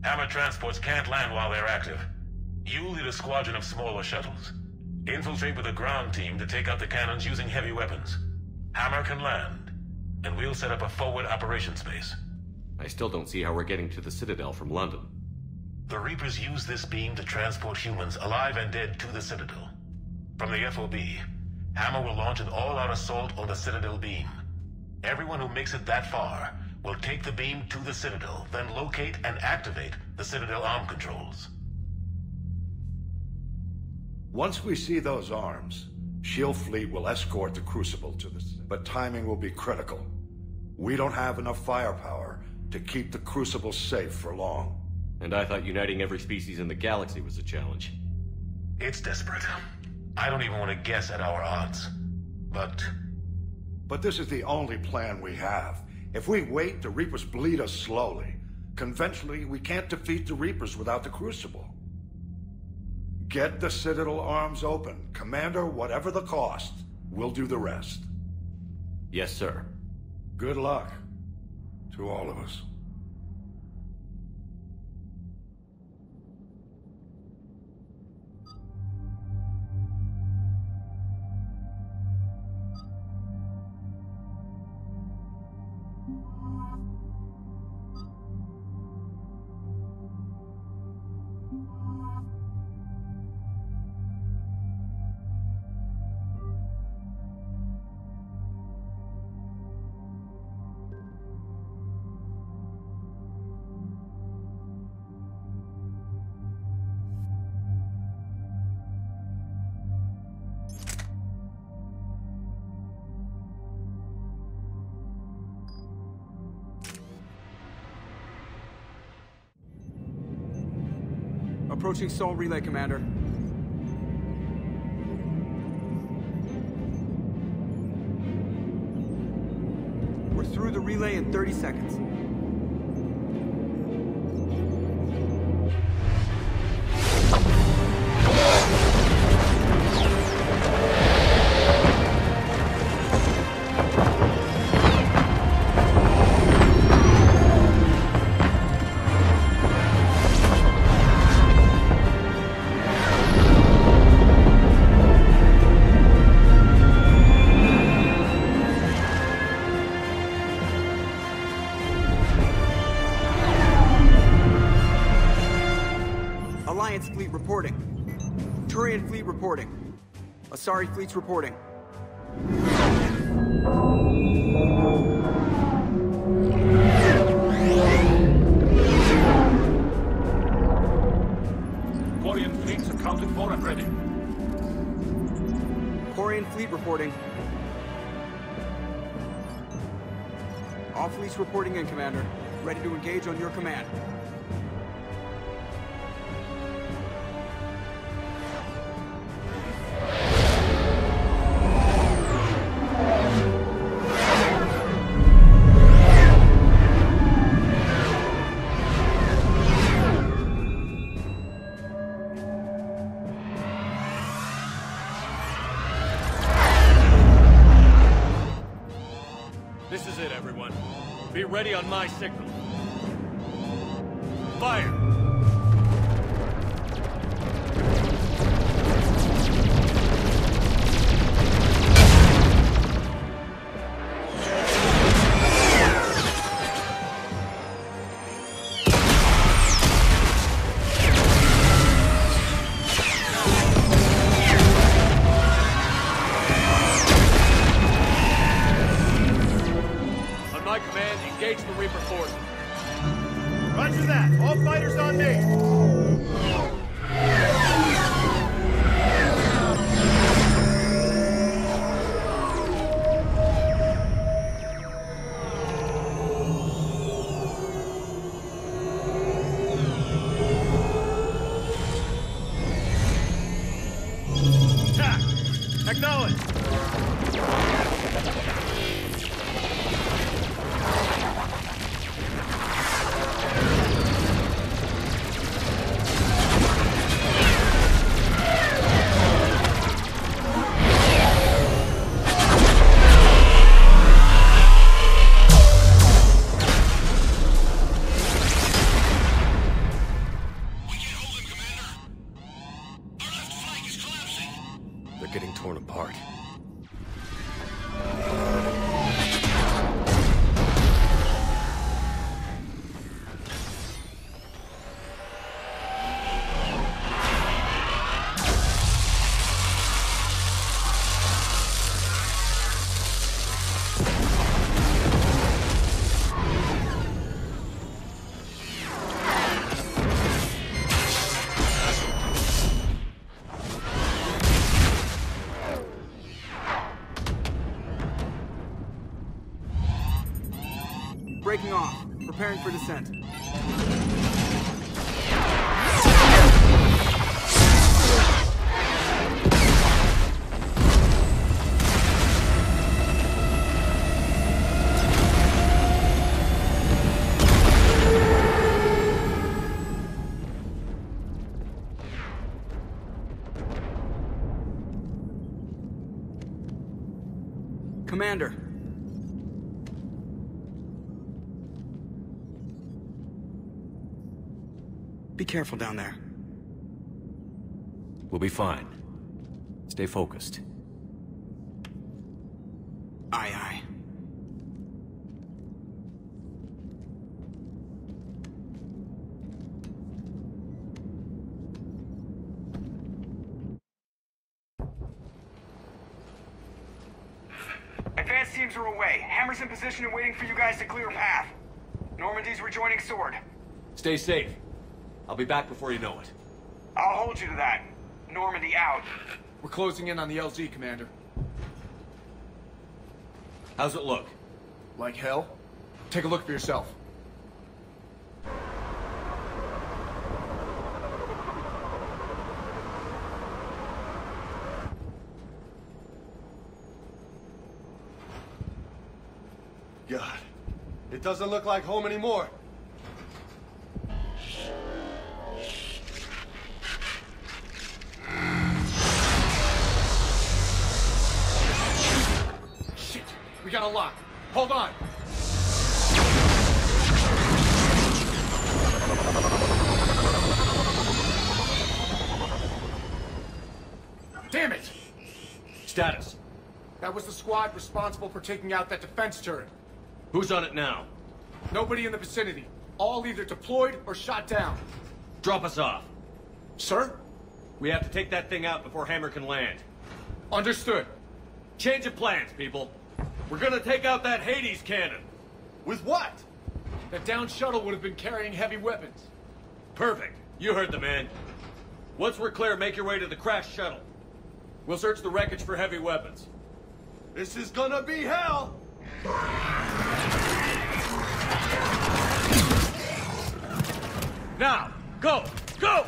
Hammer transports can't land while they're active. You lead a squadron of smaller shuttles. Infiltrate with a ground team to take out the cannons using heavy weapons. Hammer can land, and we'll set up a forward operations base. I still don't see how we're getting to the Citadel from London. The Reapers use this beam to transport humans, alive and dead, to the Citadel. From the FOB, Hammer will launch an all-out assault on the Citadel beam. Everyone who makes it that far will take the beam to the Citadel, then locate and activate the Citadel arm controls. Once we see those arms, SHIELD fleet will escort the Crucible to the... But timing will be critical. We don't have enough firepower to keep the Crucible safe for long. And I thought uniting every species in the galaxy was a challenge. It's desperate. I don't even want to guess at our odds. But this is the only plan we have. If we wait, the Reapers bleed us slowly. Conventionally, we can't defeat the Reapers without the Crucible. Get the Citadel arms open. Commander, whatever the cost, we'll do the rest. Yes, sir. Good luck to all of us. Approaching Sol Relay, Commander. We're through the relay in 30 seconds. Alliance fleet reporting. Turian fleet reporting. Asari fleet's reporting. Quarian fleets accounted for and ready. Quarian fleet reporting. All fleets reporting in, Commander. Ready to engage on your command. This is it, everyone. Be ready on my signal. Fire! On my command, engage the Reaper forces. Roger that. All fighters on me. Attack! Acknowledge! Breaking off. Preparing for descent. Commander. Be careful down there. We'll be fine. Stay focused. Aye, aye. Advanced teams are away. Hammer's in position and waiting for you guys to clear a path. Normandy's rejoining Sword. Stay safe. I'll be back before you know it. I'll hold you to that. Normandy out. We're closing in on the LZ, Commander. How's it look? Like hell? Take a look for yourself. God, it doesn't look like home anymore. Shit, we got a lock. Hold on. Damn it! Status. That was the squad responsible for taking out that defense turret. Who's on it now? Nobody in the vicinity. All either deployed or shot down. Drop us off. Sir? We have to take that thing out before Hammer can land. Understood. Change of plans, people. We're gonna take out that Hades cannon. With what? That down shuttle would have been carrying heavy weapons. Perfect. You heard the man. Once we're clear, make your way to the crashed shuttle. We'll search the wreckage for heavy weapons. This is gonna be hell! Now, go! Go!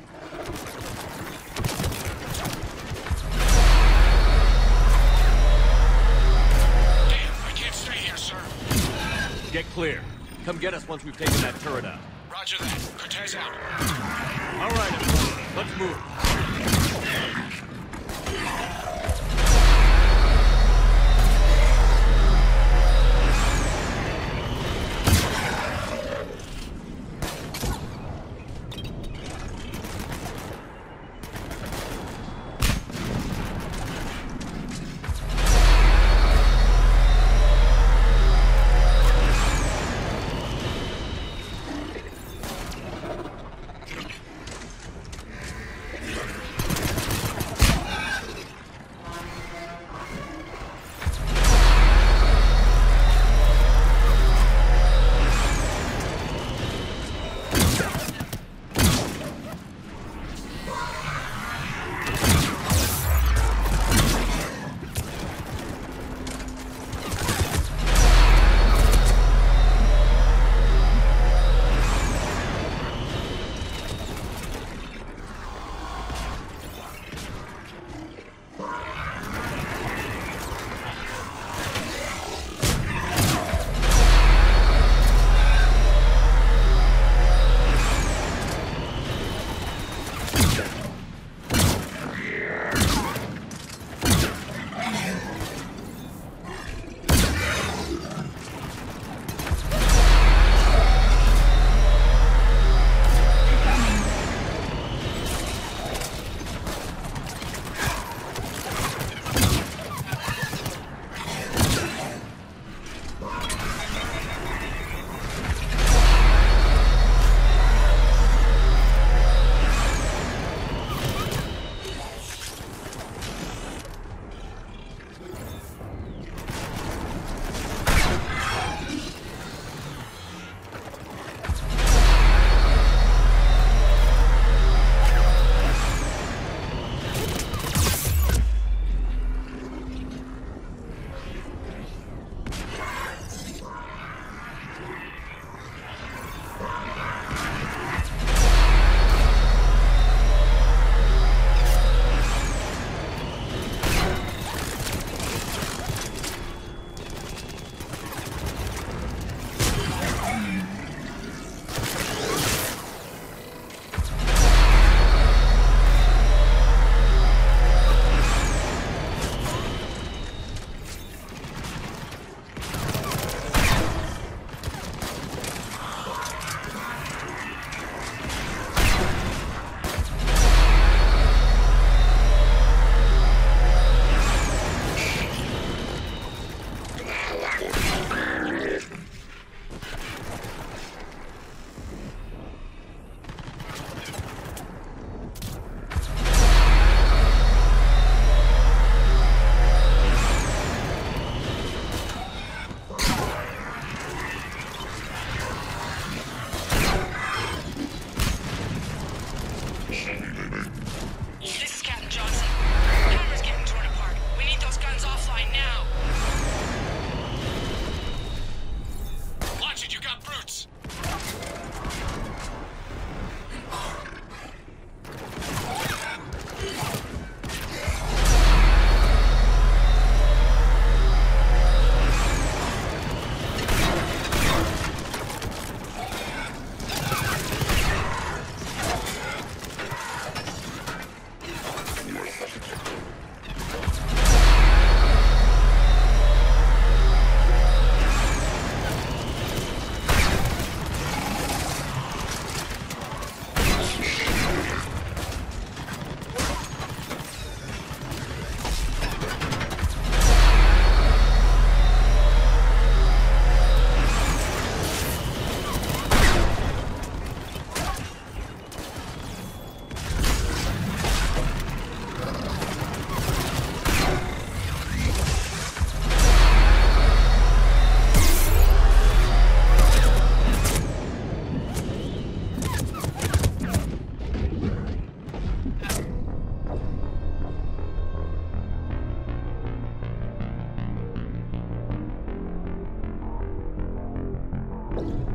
I can't stay here, sir. Get clear. Come get us once we've taken that turret out. Roger that. Cortez out. All right, everybody. Let's move. Alpha.